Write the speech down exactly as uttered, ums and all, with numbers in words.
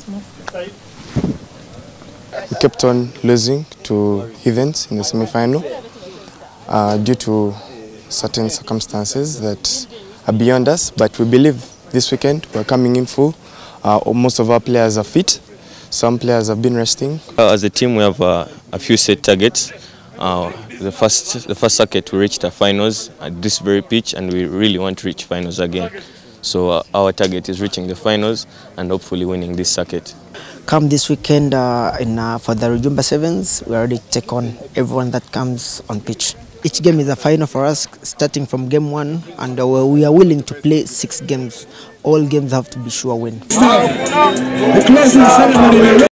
We kept on losing to Heathens in the semi-final uh, due to certain circumstances that are beyond us, but we believe this weekend we're coming in full. Uh, most of our players are fit. Some players have been resting. Uh, as a team, we have uh, a few set targets. Uh, the first, the first circuit, we reached the finals at this very pitch, and we really want to reach finals again. So uh, our target is reaching the finals and hopefully winning this circuit. Come this weekend uh, in, uh, for the Rujumba Sevens, we already take on everyone that comes on pitch. Each game is a final for us, starting from game one, and uh, we are willing to play six games. All games have to be sure win.